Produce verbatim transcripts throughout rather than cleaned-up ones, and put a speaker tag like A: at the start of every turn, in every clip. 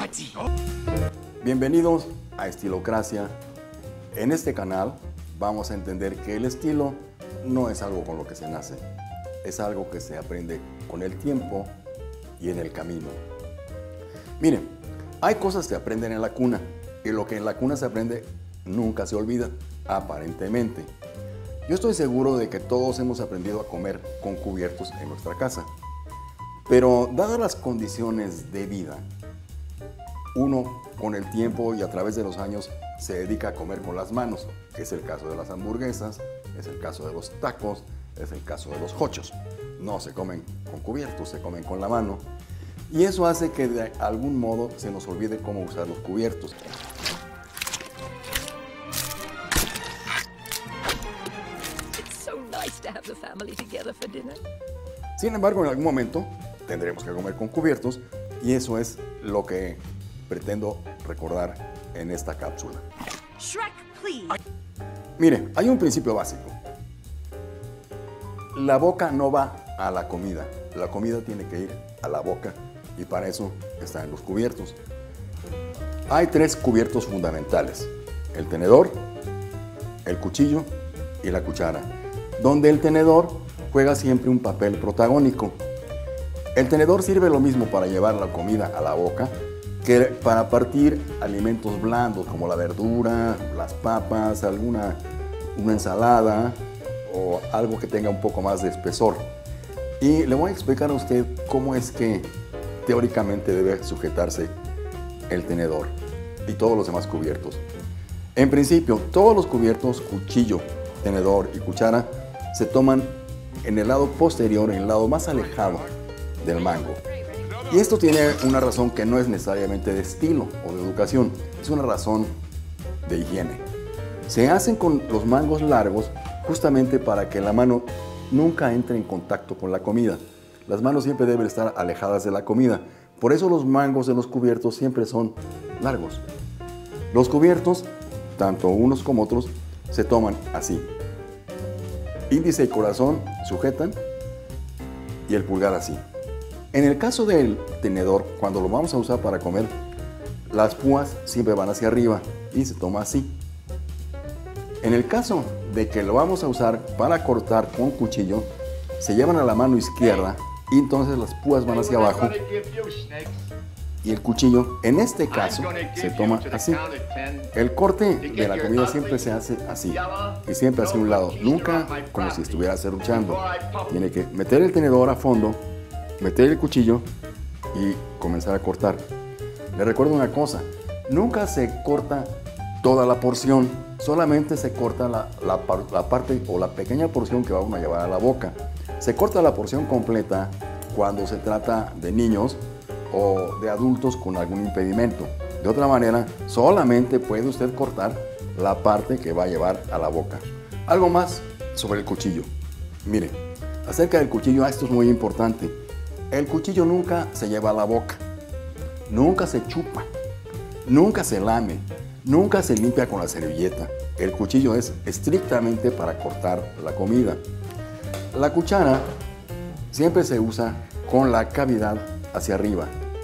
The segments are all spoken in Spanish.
A: Bienvenidos a Estilocracia. En este canal vamos a entender que el estilo no es algo con lo que se nace, es algo que se aprende con el tiempo y en el camino. Miren, hay cosas que aprenden en la cuna y lo que en la cuna se aprende nunca se olvida, aparentemente. Yo estoy seguro de que todos hemos aprendido a comer con cubiertos en nuestra casa, pero dadas las condiciones de vida, uno con el tiempo y a través de los años se dedica a comer con las manos, que es el caso de las hamburguesas, es el caso de los tacos, es el caso de los hochos. No se comen con cubiertos, se comen con la mano. Y eso hace que de algún modo se nos olvide cómo usar los cubiertos. Sin embargo, en algún momento tendremos que comer con cubiertos y eso es lo que pretendo recordar en esta cápsula.
B: Shrek, please.
A: Mire, hay un principio básico. La boca no va a la comida, la comida tiene que ir a la boca y para eso están los cubiertos. Hay tres cubiertos fundamentales: el tenedor, el cuchillo y la cuchara, donde el tenedor juega siempre un papel protagónico. El tenedor sirve lo mismo para llevar la comida a la boca que para partir alimentos blandos como la verdura, las papas, alguna una ensalada o algo que tenga un poco más de espesor. Y le voy a explicar a usted cómo es que teóricamente debe sujetarse el tenedor y todos los demás cubiertos. En principio, todos los cubiertos, cuchillo, tenedor y cuchara, se toman en el lado posterior, en el lado más alejado del mango. Y esto tiene una razón que no es necesariamente de estilo o de educación, es una razón de higiene. Se hacen con los mangos largos justamente para que la mano nunca entre en contacto con la comida. Las manos siempre deben estar alejadas de la comida. Por eso los mangos de los cubiertos siempre son largos. Los cubiertos, tanto unos como otros, se toman así. Índice y corazón sujetan y el pulgar así. En el caso del tenedor, cuando lo vamos a usar para comer, las púas siempre van hacia arriba y se toma así. En el caso de que lo vamos a usar para cortar con cuchillo, se llevan a la mano izquierda y entonces las púas van hacia abajo y el cuchillo, en este caso, se toma así. El corte de la comida siempre se hace así y siempre hacia un lado, nunca como si estuviera serruchando. Tiene que meter el tenedor a fondo, meter el cuchillo y comenzar a cortar. Le recuerdo una cosa, nunca se corta toda la porción, solamente se corta la, la, la parte o la pequeña porción que vamos a llevar a la boca. Se corta la porción completa cuando se trata de niños o de adultos con algún impedimento. De otra manera, solamente puede usted cortar la parte que va a llevar a la boca. Algo más sobre el cuchillo. Mire, acerca del cuchillo, esto es muy importante. El cuchillo nunca se lleva a la boca, nunca se chupa, nunca se lame, nunca se limpia con la servilleta. El cuchillo es estrictamente para cortar la comida. La cuchara siempre se usa con la cavidad hacia arriba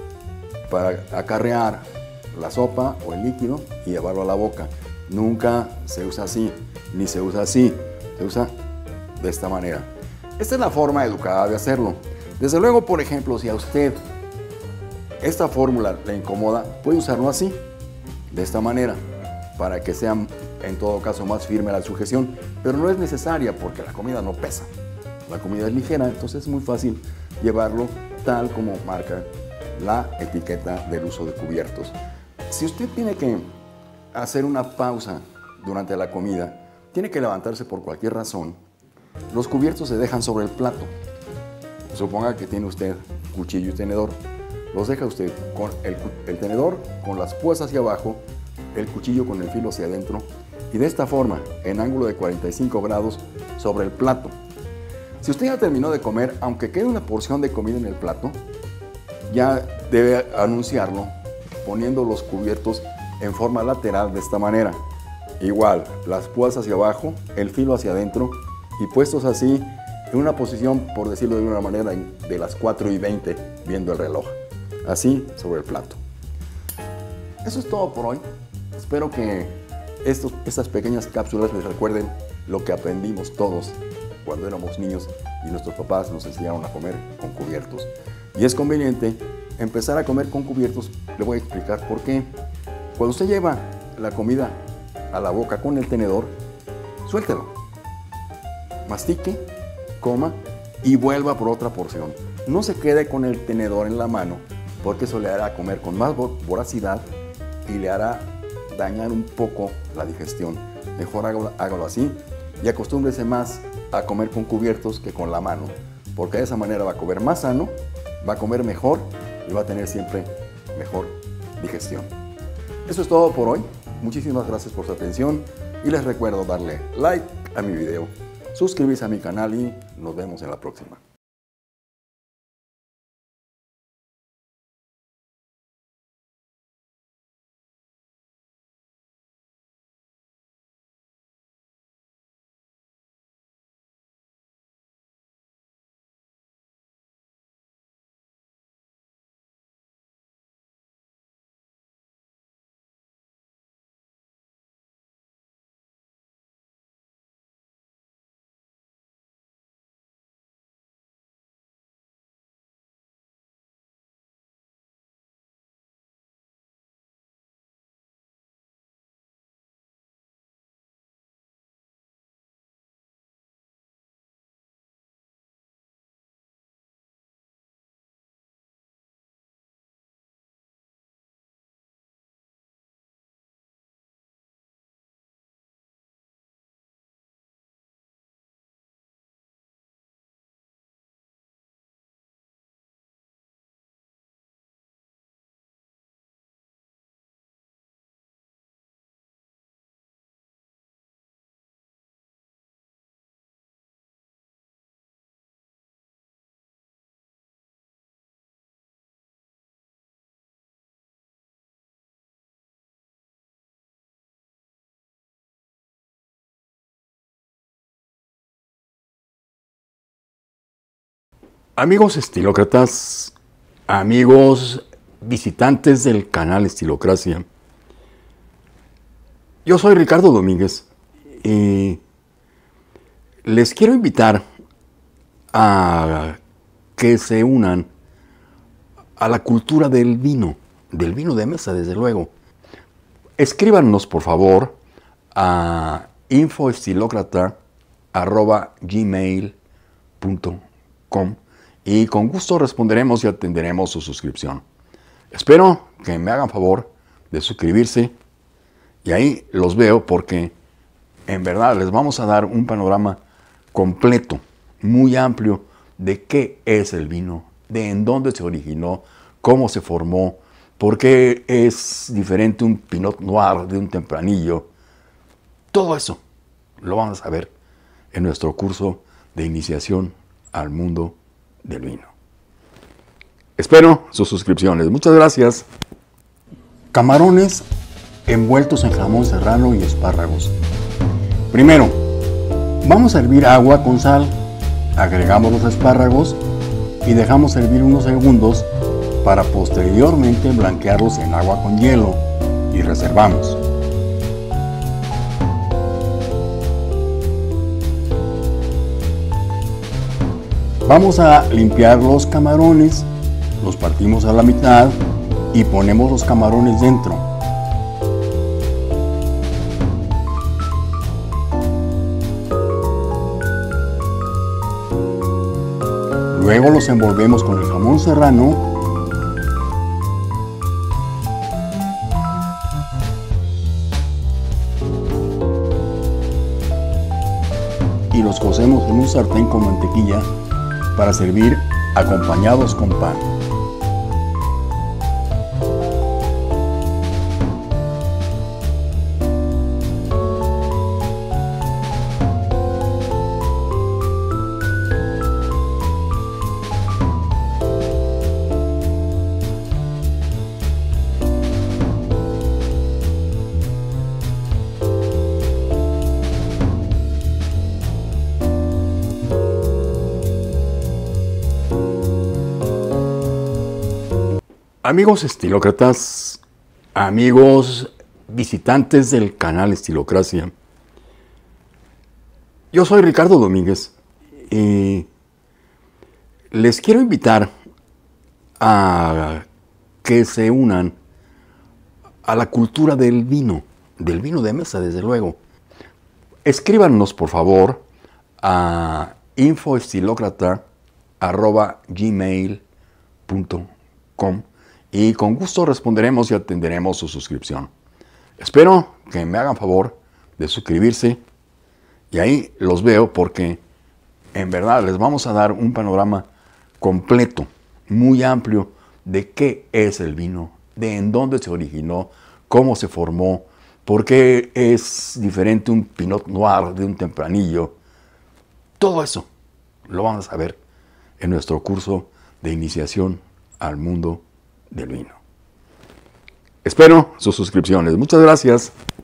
A: para acarrear la sopa o el líquido y llevarlo a la boca. Nunca se usa así, ni se usa así, se usa de esta manera. Esta es la forma educada de hacerlo. Desde luego, por ejemplo, si a usted esta fórmula le incomoda, puede usarlo así, de esta manera, para que sea en todo caso más firme la sujeción, pero no es necesaria porque la comida no pesa. La comida es ligera, entonces es muy fácil llevarlo tal como marca la etiqueta del uso de cubiertos. Si usted tiene que hacer una pausa durante la comida, tiene que levantarse por cualquier razón, los cubiertos se dejan sobre el plato. Suponga que tiene usted cuchillo y tenedor, los deja usted con el, el tenedor con las púas hacia abajo, el cuchillo con el filo hacia adentro y de esta forma, en ángulo de cuarenta y cinco grados, sobre el plato. Si usted ya terminó de comer, aunque quede una porción de comida en el plato, ya debe anunciarlo poniendo los cubiertos en forma lateral de esta manera. Igual, las púas hacia abajo, el filo hacia adentro y puestos así en una posición, por decirlo de una manera, de las cuatro y veinte, viendo el reloj. Así sobre el plato. Eso es todo por hoy. Espero que estos, estas pequeñas cápsulas les recuerden lo que aprendimos todos cuando éramos niños y nuestros papás nos enseñaron a comer con cubiertos. Y es conveniente empezar a comer con cubiertos. Le voy a explicar por qué. Cuando usted lleva la comida a la boca con el tenedor, suéltelo, mastique, coma y vuelva por otra porción. No se quede con el tenedor en la mano, porque eso le hará comer con más voracidad y le hará dañar un poco la digestión. Mejor hágalo, hágalo así y acostúmbrese más a comer con cubiertos que con la mano, porque de esa manera va a comer más sano, va a comer mejor y va a tener siempre mejor digestión. Eso es todo por hoy. Muchísimas gracias por su atención y les recuerdo darle like a mi video, suscribirse a mi canal y nos vemos en la próxima. Amigos estilócratas, amigos visitantes del canal Estilocracia, yo soy Ricardo Domínguez y les quiero invitar a que se unan a la cultura del vino, del vino de mesa, desde luego. Escríbanos, por favor, a info estilócrata arroba gmail punto com y con gusto responderemos y atenderemos su suscripción. Espero que me hagan favor de suscribirse y ahí los veo, porque en verdad les vamos a dar un panorama completo, muy amplio, de qué es el vino, de en dónde se originó, cómo se formó, por qué es diferente un Pinot Noir de un Tempranillo. Todo eso lo vamos a ver en nuestro curso de iniciación al mundo del vino. Espero sus suscripciones. Muchas gracias. Camarones envueltos en jamón serrano y espárragos. Primero, vamos a hervir agua con sal, agregamos los espárragos y dejamos hervir unos segundos para posteriormente blanquearlos en agua con hielo y reservamos. Vamos a limpiar los camarones, los partimos a la mitad y ponemos los camarones dentro. Luego los envolvemos con el jamón serrano y los cocemos en un sartén con mantequilla para servir acompañados con pan. Amigos estilócratas, amigos visitantes del canal Estilocracia. Yo soy Ricardo Domínguez y les quiero invitar a que se unan a la cultura del vino, del vino de mesa, desde luego. Escríbanos, por favor, a info estilócrata arroba gmail punto com y con gusto responderemos y atenderemos su suscripción. Espero que me hagan favor de suscribirse y ahí los veo porque en verdad les vamos a dar un panorama completo, muy amplio de qué es el vino, de en dónde se originó, cómo se formó, por qué es diferente un Pinot Noir de un Tempranillo. Todo eso lo vamos a ver en nuestro curso de iniciación al mundo del vino. Espero sus suscripciones. Muchas gracias.